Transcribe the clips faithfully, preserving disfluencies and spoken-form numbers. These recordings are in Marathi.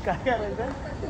काय करायचं?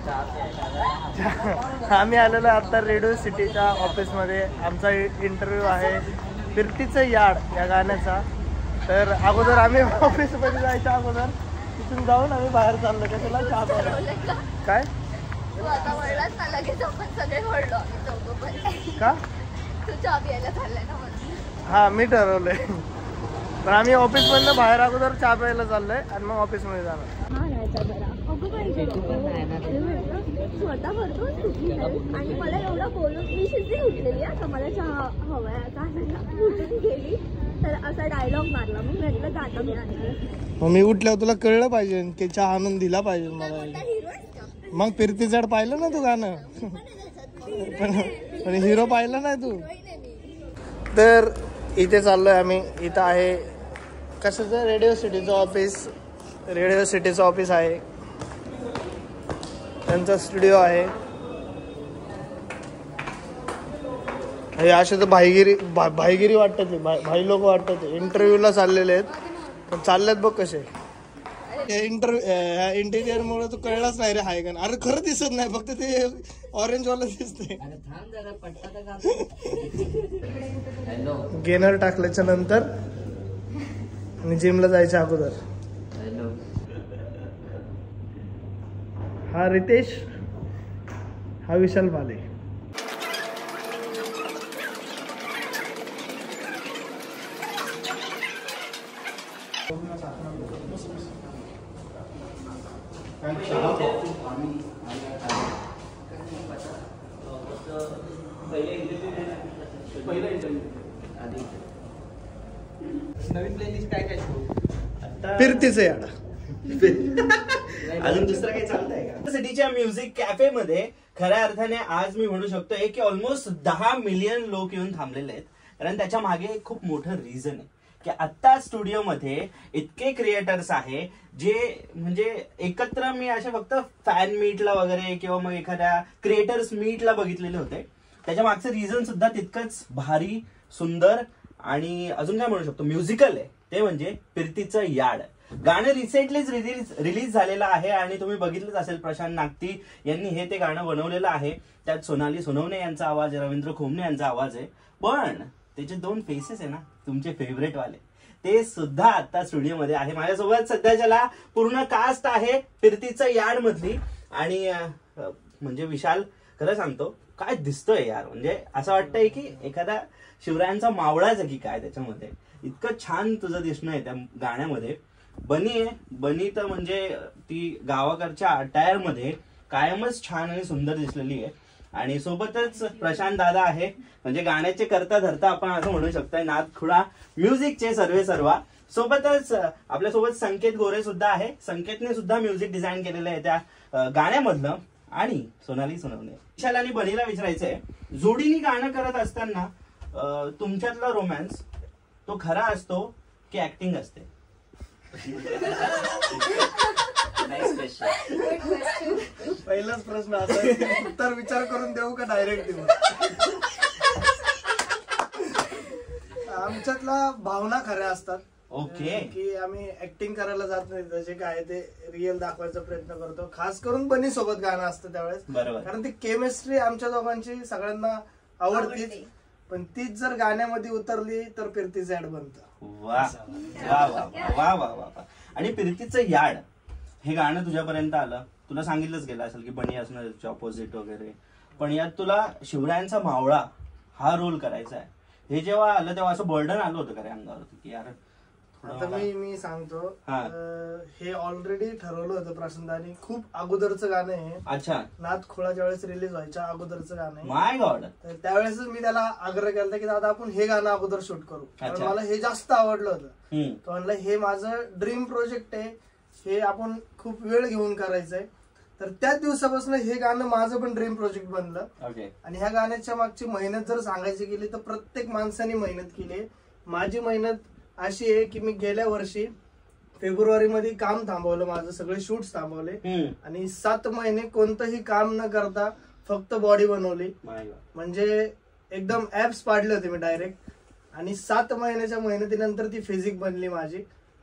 आम्ही आलेलो आता रेडिओ सिटीच्या ऑफिसमध्ये. आमचा इंटरव्ह्यू आहे फिरतीचं याड या गाण्याचा. तर अगोदर आम्ही ऑफिसमध्ये जायच्या अगोदर तिथून जाऊन आम्ही बाहेर चाललो कशाला चहा प्यायला. काय तू आता वळलास ना लगेच आपण सगळे वळलो आम्ही चौघं पण. का? तू चहा प्यायला चाललाय ना म्हणून. हां मी ठरवलंय. पण आम्ही ऑफिसमधनं बाहेर अगोदर चहा प्यायला चाललोय आणि मग ऑफिसमध्ये जाणार. हा यायचा बरा अगं बाई स्वतः भरतो आणि मला एवढं बोलून मी शिस्ती उठलेली आता मला चहा हवाय आता उठून गेली तर असा डायलॉग मारला. मी म्हटलं जाता मी आणलं. मग मी उठल्यावर तुला कळलं पाहिजे की चहा आणून दिला पाहिजे मला. मग फिरती चढ पाहिलं ना तू गाणं. पण हिरो पाहिलं नाही तू. तर इथे चाललोय आम्ही. इथं आहे कशाचं? रेडिओ सिटीचं ऑफिस. रेडिओ सिटीचं ऑफिस आहे, त्यांचा स्टुडिओ आहे. हे असे तर भाईगिरी भा भाईगिरी वाटतात ते. भाई भाई लोक वाटतात ते. इंटरव्ह्यूला चाललेले आहेत पण चाललेत बघ कसे. इंटरव्ह्यू इंटेरियरमुळे तू कळलाच नाही रे हाय का. अरे खरं दिसत नाही, फक्त ते ऑरेंज वाला दिसतंय. गेनर टाकल्याच्या नंतर आणि जिमला जायच्या अगोदर. हा रितेश, हा विशाल पाले. नवीन प्लेलिस्ट काय काय फिरतीचं याड. अजून दुसरं काही चालतंय का? सिटीच्या म्युझिक कॅफे मध्ये खऱ्या अर्थाने आज मी म्हणू शकतो की ऑलमोस्ट दहा मिलियन लोक येऊन थांबलेले आहेत. कारण त्याच्या मागे खूप मोठं रिझन आहे की आता स्टुडिओ मध्ये इतके क्रिएटर्स आहे जे म्हणजे एकत्र मी असे फक्त फॅन मीटला वगैरे किंवा मग एखाद्या क्रिएटर्स मीटला बघितलेले होते. त्याच्या मागचं रिझन सुद्धा तितकंच भारी, सुंदर आणि अजून काय म्हणू शकतो म्युझिकल आहे. ते म्हणजे फिरतीचं याड. गाणं रिसेंटलीच रिलीज रिलीज झालेलं आहे आणि तुम्ही बघितलंच असेल. प्रशांत नागती यांनी हे ते गाणं बनवलेलं आहे. त्यात सोनाली सोनवणे यांचा आवाज, रवींद्र खोमणे यांचा आवाज आहे. पण त्याचे दोन फेसेस आहे ना तुमचे फेवरेट वाले, ते सुद्धा आता स्टुडिओ मध्ये आहे माझ्यासोबत. सध्याच्याला पूर्ण कास्ट आहे फिरतीचं याड मधली. आणि म्हणजे विशाल खरं सांगतो काय दिसतोय यार. म्हणजे असं वाटतंय की एखादा शिवरायांचा मावळाच आहे की काय त्याच्यामध्ये. इतकं छान तुझं दिसणं आहे त्या गाण्यामध्ये. बनी आहे, बनी तर म्हणजे ती गावाकडच्या अटायर मध्ये कायमच छान आणि सुंदर दिसलेली आहे. आणि सोबतच प्रशांत दादा आहे, म्हणजे गाण्याचे करता धरता आपण असं म्हणू शकतोय नादखुळा म्युझिकचे सर्वे सर्वा. सोबतच आपल्यासोबत संकेत गोरे सुद्धा आहे. संकेतने सुद्धा म्युझिक डिझाईन केलेलं आहे त्या गाण्यामधलं. आणि सोनाली सोनवणे. विशाल आणि बनीला विचारायचंय, जोडीने गाणं करत असताना तुमच्यातला रोमॅन्स तो खरा असतो की ऍक्टिंग असते? पहिलाच प्रश्न असा, उत्तर विचार करून देऊ का डायरेक्ट देऊ? आमच्यातला भावना खऱ्या असतात. ओके. की आम्ही ऍक्टिंग करायला जात नाही, जसे काय ते रिअल दाखवायचा प्रयत्न करतो. खास करून बनी सोबत गाणं असतं त्यावेळेस. बरोबर. कारण ती केमिस्ट्री आमच्या दोघांची सगळ्यांना आवडतीच. पण तीच जर गाण्यामध्ये उतरली तर फिरतीचं याड बनतं. वा वा वा वा वा वा. आणि फिरतीचं याड हे गाणं तुझ्यापर्यंत आलं, तुला सांगितलंच गेलं असेल की बनी असणार ऑपोजिट वगैरे. पण यात तुला शिवरायांचा मावळा हा रोल करायचा आहे. हे जेव्हा आलं तेव्हा असं बर्डन आलं होतं का रे अंगावरती की यार? आता मी मी सांगतो, हे ऑलरेडी ठरवलं होतं प्रशांतानी. खूप अगोदरचं गाणं आहे. अच्छा. नादखुळा ज्यावेळेस रिलीज व्हायच्या अगोदरचं गाणं आहे. My god. त्यावेळेसच मी त्याला आग्रह केला की दादा आपण हे गाणं अगोदर शूट करू. कारण मला हे जास्त आवडलं होतं. तो म्हणलं हे माझं ड्रीम प्रोजेक्ट आहे, हे आपण खूप वेळ घेऊन करायचंय. तर त्याच दिवसापासून हे गाणं माझं पण ड्रीम प्रोजेक्ट बनलं. आणि ह्या गाण्याच्या मागची मेहनत जर सांगायची गेली तर प्रत्येक माणसाने मेहनत केली. माझी मेहनत अशी आहे की मी गेल्या वर्षी फेब्रुवारी मध्ये काम थांबवलं, माझं सगळे शूट्स थांबवले आणि सात महिने कोणतंही काम न करता फक्त बॉडी बनवली. म्हणजे एकदम ऍप्स पाडले होते मी डायरेक्ट. आणि सात महिन्याच्या मेहनतीनंतर ती फिजिक बनली माझी.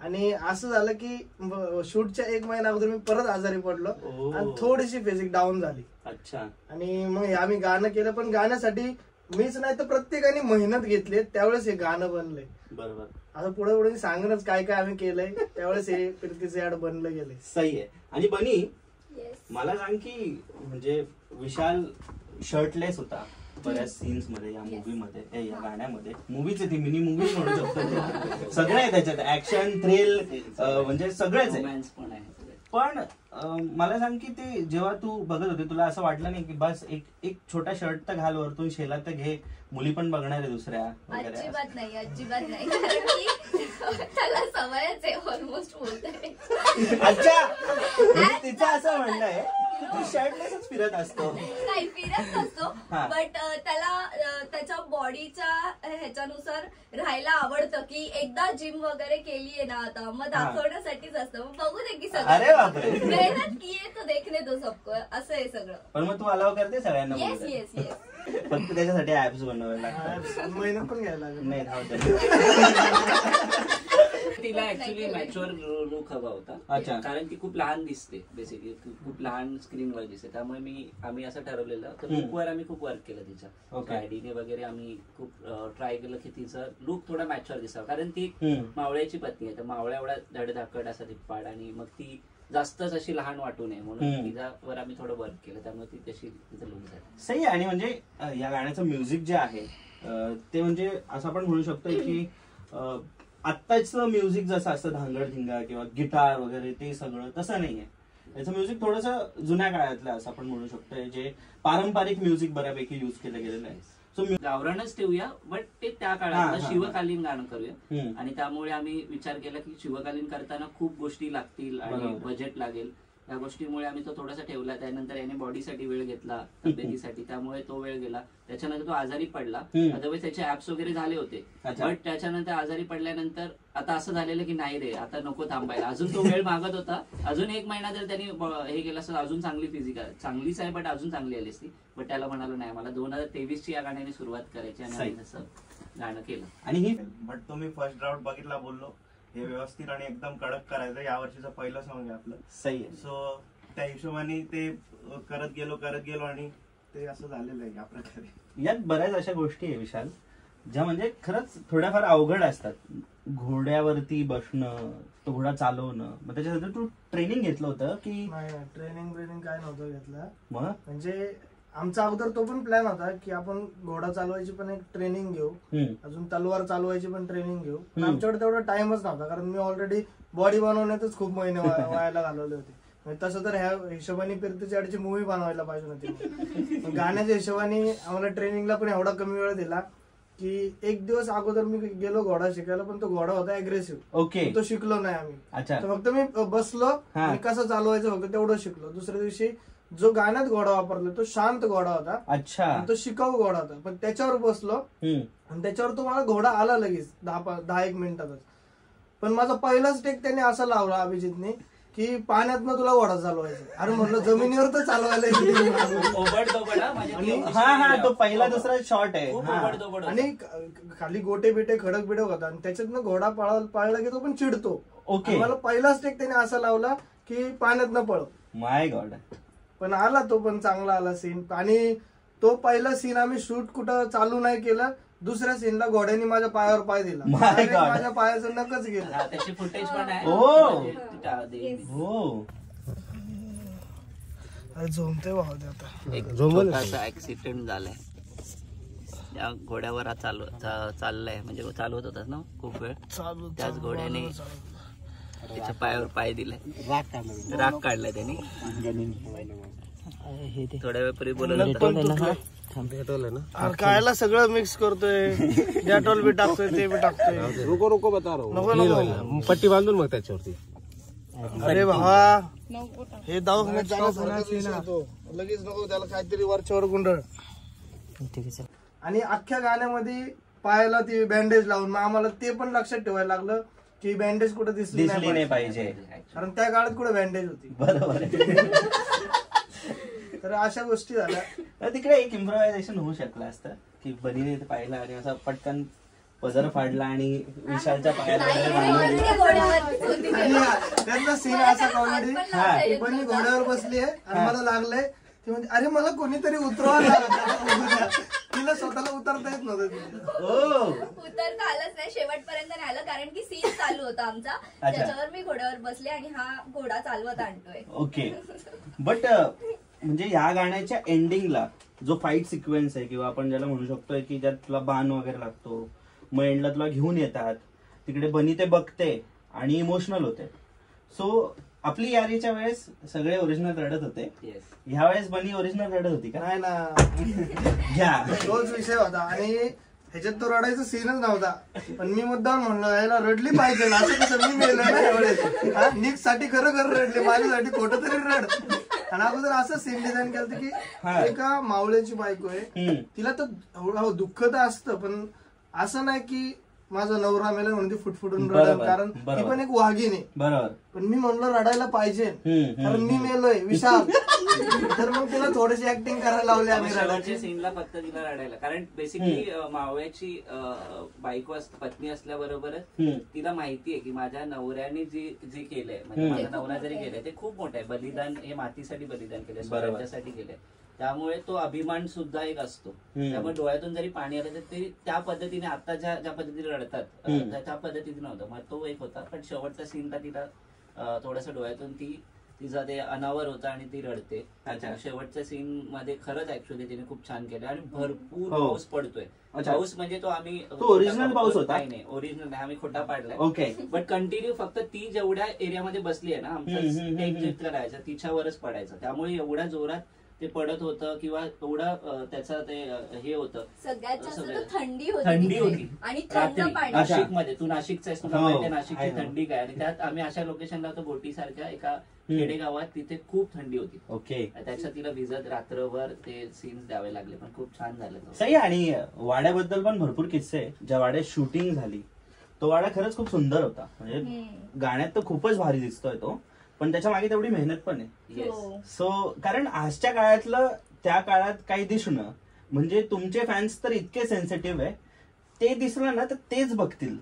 आणि असं झालं की शूटच्या एक महिना अगोदर मी परत आजारी पडलो आणि थोडीशी फिजिक डाऊन झाली. अच्छा. आणि मग आम्ही गाणं केलं, पण गाण्यासाठी मीच नाही तर प्रत्येकाने मेहनत घेतली, त्यावेळेस हे गाणं बनलंय. बरोबर. आता पुढे पुढे सांगणच काय काय आम्ही केलंय, त्यावेळेस हे प्रीतीचे ऍड बनलं गेले. सही आहे. आणि बनी मला सांग की म्हणजे विशाल शर्टलेस होता बऱ्याच सीन्स मध्ये या मूवी मध्ये, या गाण्यामध्ये. मूवीच ती मिनी मूवी म्हणू शकतो, सगळं आहे त्याच्यात, ऍक्शन थ्रिल म्हणजे सगळंच आहे. पण मला सांग की ते जेव्हा तू बघत होते तुला असं वाटलं नाही की बस एक एक छोटा शर्ट तर घाल वरतून, शेला तर घे, मुली पण बघणार आहे दुसऱ्या? अजिबात नाही, अजिबात नाही, कारण की त्याला सवयच आहे ऑलमोस्ट बोलते. अच्छा, तिचं असं म्हणणं आहे तू शर्टलेसच फिरत असतो? नाही, फिरत नसतो, बट त्याला त्याच्या बॉडीच्या ह्याच्यानुसार राहायला आवडतं, की एकदा जिम वगैरे केली आहे ना आता, मग दाखवण्यासाठीच असतं. मग बघू दे की सगळं मेहनत की आहे तो देखणे दो सबको, असं आहे सगळं. पण मग तू अलाव करते सगळ्यांना? Yes yes yes. फक्त त्याच्यासाठी ऍप्स बनवावे लागतात, मेहनत पण घ्यायला लागेल. नाही धावते. तिला ऍक्च्युली मॅच्युअर लुक हवा होता, कारण ती खूप लहान दिसते, बेसिकली खूप लहान स्क्रीनवर दिसते. त्यामुळे मी आम्ही असं ठरवलेलं तर लुकवर आम्ही खूप वर्क केलं तिच्या आयडीने वगैरे. आम्ही खूप ट्राय केलं की तिचं लुक थोडा मॅच्युअर दिसावं, कारण ती मावळ्याची पत्नी आहे, तर मावळ्या एवढा धडधाकट असा धिप्पाड, आणि मग ती जास्तच अशी लहान वाटू नये म्हणून तिच्यावर आम्ही थोडं वर्क केलं, त्यामुळे ती तशी तिचं लुक झालं. सही. आणि म्हणजे या गाण्याचं म्युझिक जे आहे ते म्हणजे असं आपण म्हणू शकतो की आत्ताच म्युझिक जसं असतं धांगड-धिंगा किंवा गिटार वगैरे ते सगळं तसं नाहीये. याचं म्युझिक थोडंसं जुन्या काळातलं असं आपण म्हणू शकतो, जे पारंपरिक म्युझिक बऱ्यापैकी युज केलं गेलेलं आहे. सो गावरानच ठेवूया, बट ते त्या काळात शिवकालीन गाणं करूया. आणि त्यामुळे आम्ही विचार केला की शिवकालीन करताना खूप गोष्टी लागतील आणि बजेट लागेल, या गोष्टीमुळे आम्ही तो थोडासा ठेवला. त्यानंतर याने बॉडीसाठी वेळ घेतला, तब्येतीसाठी, त्यामुळे तो वेळ गेला. त्याच्यानंतर तो आजारी पडला, अदरवाईज त्याचे ऍप्स वगैरे झाले होते, बट त्याच्यानंतर आजारी पडल्यानंतर आता असं झालेलं की नाही रे आता नको थांबायला, अजून तो वेळ मागत होता. अजून एक महिना जर त्यांनी हे केलं असं अजून चांगली फिजिकल चांगलीच आहे, बट अजून चांगली आली असती. बट त्याला म्हणालो नाही, मला दोन हजार तेवीस ची या गाण्याने सुरुवात करायची, आणि आम्ही तसं गाणं केलं. आणि ही बट तुम्ही फर्स्ट ड्राफ्ट बघितला, बोललो हे व्यवस्थित आणि एकदम कडक करायचं. या वर्षीचं पहिलं सॉंग आहे आपलं. सही आहे. सो त्या हिशोबाने ते करत गेलो करत गेलो आणि ते असं झालेलं आहे या प्रकारे. यात बऱ्याच अशा गोष्टी आहे विशाल, ज्या म्हणजे खरंच थोड्याफार अवघड असतात. घोड्यावरती बसणं, तो घोडा चालवणं, मग त्याच्यासाठी तू ट्रेनिंग घेतलं होतं की? ट्रेनिंग ब्रेनिंग काय नव्हतं घेतलं. मग म्हणजे आमचा अगोदर तो पण प्लॅन होता की आपण घोडा चालवायची पण एक ट्रेनिंग घेऊ, अजून तलवार चालवायची पण ट्रेनिंग घेऊ. आमच्याकडे तेवढा टाइमच नव्हता, कारण मी ऑलरेडी बॉडी बनवण्यातच खूप महिने व्हायला घालवले होते. तसं तर ह्या हिशोबाने प्रीतीची ऍडची मूवी बनवायला पाहिजे होती. गाण्याच्या हिशोबाने आम्हाला ट्रेनिंगला पण एवढा कमी वेळ दिला की एक दिवस अगोदर मी गेलो घोडा शिकायला, पण तो घोडा होता अग्रेसिव्ह. ओके. तो शिकलो नाही आम्ही, फक्त मी बसलो आणि कसं चालवायचं फक्त तेवढं शिकलो. दुसऱ्या दिवशी जो गाण्यात घोडा वापरला तो शांत घोडा होता. अच्छा. तो शिकाऊ घोडा होता, पण त्याच्यावर बसलो आणि त्याच्यावर तो मला घोडा आला लगेच दहा दहा एक मिनिटातच. पण माझा पहिलाच टेक त्याने असा लावला अभिजितने की पाण्यातनं तुला घोडा चालवायचा. अरे म्हटलं जमिनीवर तर चालवायला. तो पहिला दुसरा शॉट आहे, आणि खाली गोटे बिटे खडक बिडक होता, आणि त्याच्यातनं घोडा पळायला पाळला की तो पण चिडतो. ओके. मला पहिलाच टेक त्याने असा लावला की पाण्यातनं पळव. माय गॉड. पण आला तो पण चांगला आला सीन. आणि तो पहिला सीन आम्ही शूट कुठं चालू नाही केलं, दुसऱ्या सीनला घोड्याने माझ्या पायावर पाय दिला, माझ्या पायाचं नकच गेलं. त्याची फुटेज पण आहे. झोमते वाहते आता. एक छोटासा ऍक्सिडेंट झालाय, त्या घोड्यावर चालू चाललाय, म्हणजे चालवत होतास ना खूप वेळ, त्याच घोड्याने त्याच्या पायावर पाय दिलाय, राग काढलाय त्याने. थोड्या वेळापूर्वी बोलत खायला सगळं मिक्स करतोय, डेटॉल बी टाकतोय, ते बी टाकतोय. नको नको बता नको नको पट्टी बांधून मग त्याच्यावरती. अरे भावा हे दवाखान्यात जाण्यासारखं लगेच नको, त्याला काहीतरी वरच्यावर गुंडळ. आणि अख्ख्या गाण्यामध्ये पायाला ती बँडेज लावून, मग आम्हाला ते पण लक्षात ठेवायला लागलं की बँडेज कुठे दिसली नाही पाहिजे, कारण त्या काळात कुठे बँडेज होती. बरोबर. तर अशा गोष्टी झाल्या. तिकडे एक इम्प्रोव्हायझेशन होऊ शकलं असतं की बनीने पाहिलं आणि असं पटकन पदर फाडला आणि विशालच्या पायाला त्यांचा सीन असा कॉमेडी पण मी घोड्यावर बसली आहे आणि मला लागलंय ती म्हणजे अरे मला कोणीतरी उतरवायला तिला स्वतःला उतरता येत नव्हतं. उतरता आलंच नाही, शेवटपर्यंत नाही आलं कारण की सीन चालू होता आमचा, त्याच्यावर मी घोड्यावर बसले आणि हा घोडा चालवत आणतोय. ओके. बट म्हणजे या गाण्याच्या एंडिंगला जो फाईट सिक्वेन्स आहे किंवा आपण ज्याला म्हणू शकतोय की ज्यात तुला बाण वगैरे लागतो, मग एंडला तुला घेऊन येतात, तिकडे बनी ते बघते आणि इमोशनल होते. सो आपली यारीच्या वेळेस सगळे ओरिजिनल रडत होते, ह्या वेळेस बनी ओरिजिनल रडत होती का? नाही ना, तोच विषय होता आणि ह्याच्यात तो रडायचा सीनच नव्हता. पण मी मुद्दाम म्हणलो याला रडली पाहिजे, असं कसं मी मेलो ना एवढे निक साठी खरं खरं रडले, माझ्यासाठी खोटं तरी रड. आणि अगोदर असं सीन डिझाईन केलं की एका मावळ्याची बायको आहे, तिला तर दुःख तर असतं पण असं नाही की माझा नवरा मेला म्हणून ती फुटफुटून रडत, कारण ती पण एक वाघीण आहे. बरोबर. पण मी म्हणलं रडायला पाहिजे कारण मी मेलोय विशाल, तर मग तिला थोडीशी ऍक्टिंग करायला लावली आम्ही रडायची सीनला, फक्त तिला रडायला. कारण बेसिकली मावळ्याची बायको पत्नी असल्याबरोबरच तिला माहितीये की माझ्या नवऱ्याने जी जे केलंय, म्हणजे माझा नवरा जरी केलंय ते खूप मोठं आहे, बलिदान हे मातीसाठी बलिदान केलंय, स्वराज्यासाठी केलंय, त्यामुळे तो अभिमान सुद्धा एक असतो. त्यामुळे डोळ्यातून जरी पाणी आलं तर ते त्या पद्धतीने आता ज्या ज्या पद्धतीने रडतात त्या पद्धतीने नव्हतं. मग तो एक होता. पण शेवटचा सीनला तिला थोडस डोळ्यातून ती तिचा ते अनावर होता आणि ती रडते. शेवटच्या सीन मध्ये खरंच ऍक्च्युअली तिने खूप छान केलं आणि भरपूर पाऊस पडतोय. पाऊस म्हणजे तो आम्ही ओरिजिनल पाऊस होता, नाही ओरिजिनल नाही, आम्ही खोटा पाडलाय. ओके. बट कंटिन्यू फक्त ती जेवढ्या एरियामध्ये बसली आहे ना, आमचं एक चित्र करायचं तिच्यावरच पडायचं, त्यामुळे एवढ्या जोरात ते पडत होतं किंवा एवढं त्याचं ते हे होतं. सगळ्यात जास्त थंडी होती, थंडी होती आणि थंड पाणी. नाशिक मध्ये, तू नाशिकचा आहेस, तुला माहिती आहे नाशिकची थंडी काय, आणि त्यात आम्ही अशा लोकेशनला होतो बोटी सारख्या एका खेडेगावात, तिथे खूप थंडी होती. ओके. त्याच्यात तिला भिजत रात्रभर ते सीन्स द्यावे लागले, पण खूप छान झालं. सही. आणि वाड्याबद्दल पण भरपूर किस्से आहे. ज्या वाड्यात शूटिंग झाली तो वाडा खरंच खूप सुंदर होता, म्हणजे गाण्यात तर खूपच भारी दिसतोय तो, पण त्याच्या मागे तेवढी मेहनत पण आहे. सो कारण आजच्या काळातलं त्या काळात काही दिसणं म्हणजे तुमचे फॅन्स तर इतके सेन्सिटिव्ह आहे, ते दिसलं ना तर तेच बघतील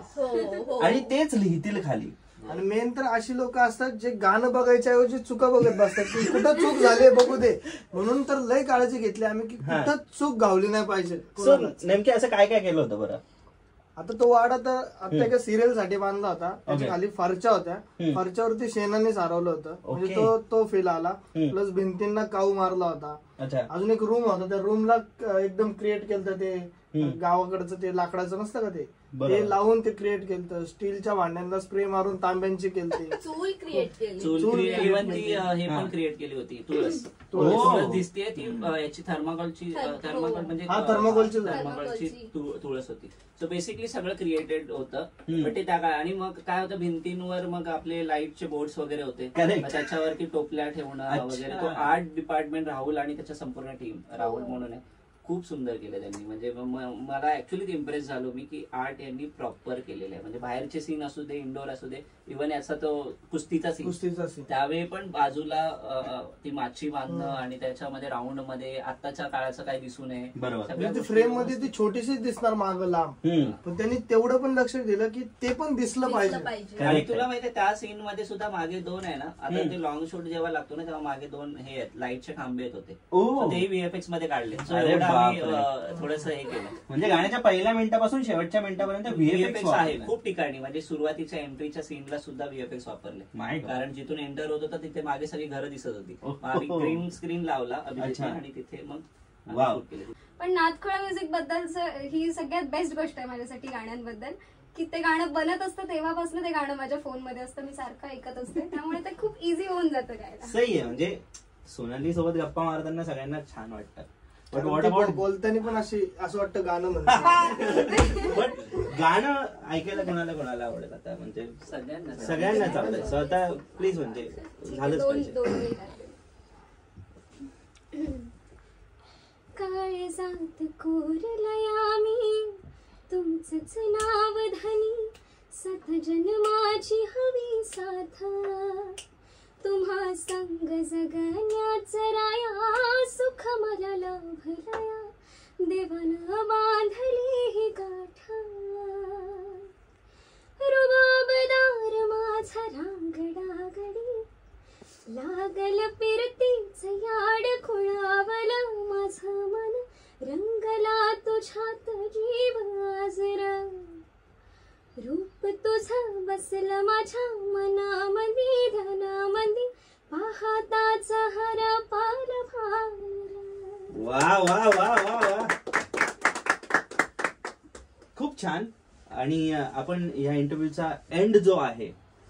आणि तेच लिहितील खाली. आणि मेन तर अशी लोक असतात जे गाणं बघायच्या ऐवजी चुका बघत बसतात की कुठं चूक झाली बघू दे, म्हणून तर लय काळजी घेतली आम्ही की कुठं चूक गावली नाही पाहिजे. नेमके असं काय काय केलं होतं बरं? आता तो वाडा तर आता एका सिरियल साठी बांधला होता, त्याच्या खाली फरच्या होत्या, फरच्यावरती शेणाने सारवलं होतं, म्हणजे तो तो फील आला. प्लस भिंतींना काऊ मारला होता. अजून एक रूम होता, त्या रूमला एकदम क्रिएट केलं ते गावाकडचं ते लाकडाचं नसतं का ते ते लावून ते क्रिएट केलं. स्टीलच्या भांड्यांना स्प्रे मारून तांब्यांची केली, चूल क्रिएट केली, इव्हन ती हे पण क्रिएट केली होती. तुळस तुळस दिसते ती याची थर्माकोलची, थर्माकोल म्हणजे थर्माकोलची थर्माकोलची तुळस होती. सो बेसिकली सगळं क्रिएटेड होतं. पण ते त्या काळात, आणि मग काय होतं भिंतींवर मग आपले लाईटचे बोर्ड्स वगैरे होते, त्याच्यावरती टोपल्या ठेवणं वगैरे. तो आर्ट डिपार्टमेंट राहुल आणि त्याच्या संपूर्ण टीम, राहुल म्हणून आहे, खूप सुंदर केलं त्यांनी. म्हणजे मला ऍक्च्युअली इम्प्रेस झालो मी की आर्ट यांनी प्रॉपर केलेलं आहे. म्हणजे बाहेरचे सीन असू दे, इंडोर असू दे, इव्हन याचा तो कुस्तीचा सीन, कुस्तीचा सीन त्यावेळी पण बाजूला ती माची बांधणं आणि त्याच्यामध्ये राऊंड मध्ये आताच्या काळाचं काही दिसू नये. बरोबर. फ्रेम मध्ये ती छोटीशीच दिसणार मागं लांब, पण त्यांनी तेवढं पण लक्ष दिलं की ते पण दिसलं पाहिजे. आणि तुला माहितीये त्या सीन मध्ये सुद्धा मागे दोन आहे ना, आता ते लॉंग शूट जेव्हा लागतो ना तेव्हा मागे दोन हे आहेत लाईटचे खांबे आहेत होते, तेही व्हीएफएक्स मध्ये काढले. थोडस हे केलं. म्हणजे गाण्याच्या पहिल्या मिनिटापासून शेवटच्या मिनिटापर्यंत व्हीएफएक्स आहे खूप ठिकाणी. म्हणजे सुरुवातीच्या एंट्रीच्या सीनला सुद्धा व्हीएफएक्स वापरले, कारण जिथून एंटर होत होतं तिथे मागे सगळी घरं दिसत होती. आम्ही ग्रीन स्क्रीन लावला अभिजितने आणि तिथे मग केले. पण नाथखोळा म्युझिक बद्दल ही सगळ्यात बेस्ट गोष्ट आहे माझ्यासाठी गाण्यांबद्दल, की ते गाणं बनत असतं तेव्हापासून ते गाणं माझ्या फोन मध्ये असतं, मी सारखं ऐकत असते, त्यामुळे ते खूप इझी होऊन जातं गायला. सही आहे. म्हणजे सोनाली सोबत गप्पा मारताना सगळ्यांना छान वाटतं, बोलताना पण अशी असं वाटतं गाणं म्हणतात. पण गाणं ऐकायला कोणाला कोणाला आवडेल आता, म्हणजे सगळ्यांना सगळ्यांनाच आवडेल. स्वतः प्लीज म्हणजे झालंच पाहिजे. काय जात कोरलया मी तुमचंच नाव धनी, सत जन्माची हवी साथ, तुम्हा संग जगण्याच राया, सुख मला लाभलया, देवान बांधली ही गाठ रुबाबदार माझा रांगडा गडी लागल फिरतीच याड खुळावलं माझं मन रंगला तुझ्यात जीव आजरा रूप तुझं बसलं माझ्या मनामंदी ध्यानामंदी पाहताच हर पाल भार वा वा वा वा वा खूप छान. आणि आपण या इंटरव्ह्यूचा एंड जो आहे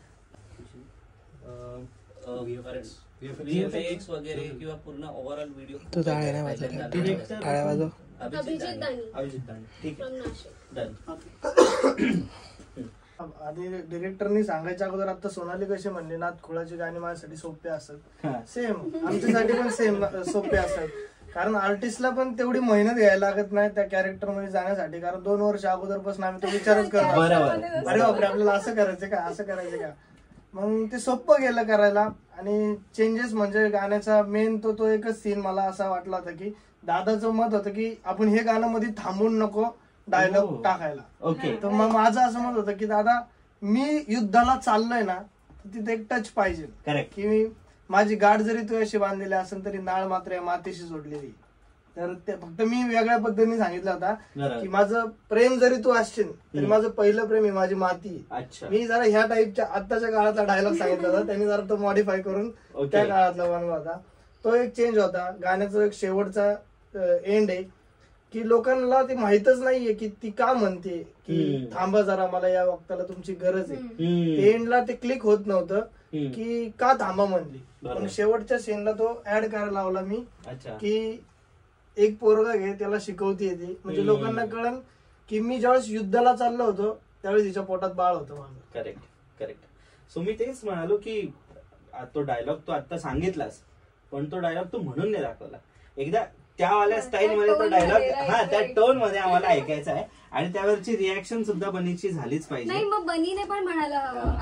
व्हीएफएक्स वगैरे किंवा पूर्ण ओव्हरऑल व्हिडिओ तो टाळ्या नाही वाजवत. टाळ्या वाजव. अभिजित दानी अभिजित दानी. ठीक from आहे नाशिक. डन. आणि डिरेक्टरनी सांगायच्या अगोदर आता सोनाली कशी म्हणली नाथ खुळाची गाणी माझ्यासाठी सोपे असतात, सेम आमच्यासाठी पण सेम सोपे असतात. कारण आर्टिस्टला पण तेवढी मेहनत घ्यायला लागत नाही त्या कॅरेक्टर मध्ये जाण्यासाठी. कारण दोन वर्ष अगोदरपासून आम्ही तो विचारच करतो, अरे बापरे आपल्याला असं करायचं का असं करायचं का. मग ते सोपं गेलं करायला. आणि चेंजेस म्हणजे गाण्याचा मेन तो तो एकच सीन मला असा वाटला होता की दादाचं मत होतं की आपण हे गाणं मध्ये थांबून नको डायलॉग टाकायला. ओके. तर मग माझं असं मत होतं की दादा मी युद्धाला चाललोय ना तर तिथे एक टच पाहिजे. करेक्ट. की मी माझी गाठ जरी तू अशी बांधलेली असेल तरी नाळ मात्र मातीशी जोडलेली. तर ते फक्त मी वेगळ्या पद्धतीने सांगितलं होता की माझं प्रेम जरी तू असशील तरी माझं पहिलं प्रेम आहे माझी माती. मी जरा ह्या टाईपच्या आत्ताच्या काळातला डायलॉग सांगितला होता, त्यांनी जरा तो मॉडिफाय करून त्या काळातला बनवला होता. तो एक चेंज होता. गाण्याचा एक शेवटचा एंड आहे की लोकांना ते माहितच नाहीये की ती का म्हणते की थांबा जरा मला या वक्ताला तुमची गरज आहे. एंडला ते क्लिक होत नव्हतं की का थांबा म्हणली. पण शेवटच्या सीनला तो ऍड करायला लावला मी की एक पोरगा घे त्याला शिकवती येते. म्हणजे लोकांना कळलं की मी ज्यावेळेस युद्धाला चाललो होतो त्यावेळेस तिच्या पोटात बाळ होतं माझं. Correct correct. सो मी तेच म्हणालो की तो डायलॉग तू आता सांगितलास पण तो डायलॉग तू म्हणून नाही दाखवला. एकदा त्यावाल्या स्टाईल मध्ये तो डायलॉग हा त्या टोन मध्ये आम्हाला ऐकायचा आहे आणि त्यावरची रिॲक्शन सुद्धा बनीची झालीच पाहिजे. नाही मग बनीने पण म्हणाला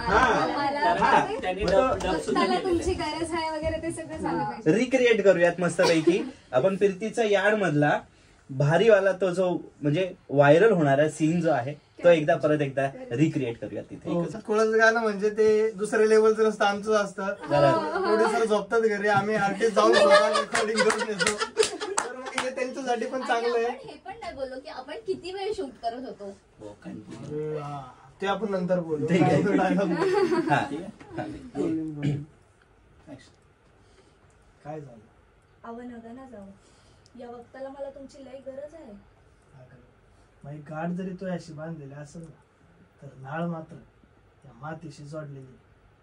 तुमची गरज आहे वगैरे ते सगळं झालं पाहिजे. रिक्रिएट करूयात मस्तपैकी आपण फिरतीचा यार्ड मधला भारीवाला तो जो म्हणजे व्हायरल होणारा सीन जो आहे तो एकदा परत एकदा रिक्रिएट करूयात तिथे. खुळाचं गाणं म्हणजे ते दुसऱ्या लेवलचं नसतं, आमचं असतं. प्रोड्युसर झोपतात घरी, आम्ही आर्टिस्ट जाऊन रेकॉर्डिंग करून येतो. तर मग हे त्यांच्यासाठी पण चांगलं आहे. हे पण नाही बोललो की आपण किती वेळ शूट करत होतो ते आपण नंतर बोलू. काय झालं आवा नका ना जाऊ, या वक्ताला मला तुमची लई गरज आहे. माझी गाठ जरी तो अशी बांधलेली असेल ना तर नाळ मात्र त्या मातीशी जोडलेली.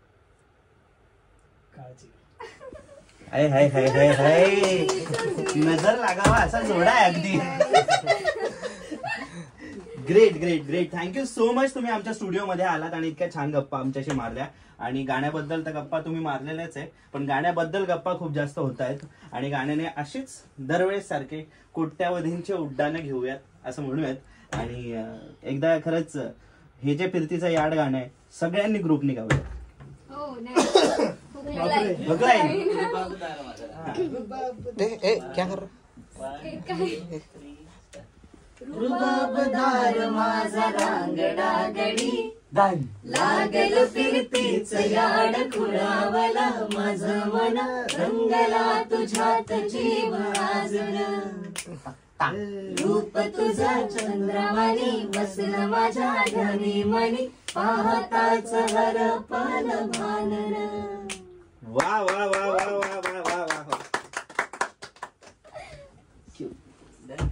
काळजी हाय हाय हाय हाय हाय नजर लागावा असा जोडा आहे अगदी. Great great great. Thank you so much तुम्ही आमच्या स्टुडिओमध्ये आलात आणि इतक्या छान गप्पा आमच्याशी मारल्या. आणि गाण्याबद्दल तर गप्पा तुम्ही मारलेल्याच आहे पण गाण्याबद्दल गप्पा खूप जास्त होत आहेत आणि गाण्याने अशीच दरवेळेस सारखे कोट्यावधींचे उड्डाणं घेऊयात असं म्हणूयात. आणि एकदा खरंच हे जे फिरतीचं यार्ड गाणं आहे सगळ्यांनी ग्रुपनी गाऊयात. रुबाबदार माझा रांगडा गडी लागल फिरतीच याड खुळावला माझं मन रंगला तुझ्यात जीव आजला. रूप तुझा चंद्रवाणी बसलं माझ्या ध्यानी मनी पाहताच हरपल भानर. वा वा वा वा वा वा वा वा.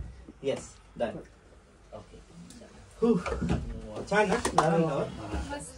Yes done. ओके छान ना.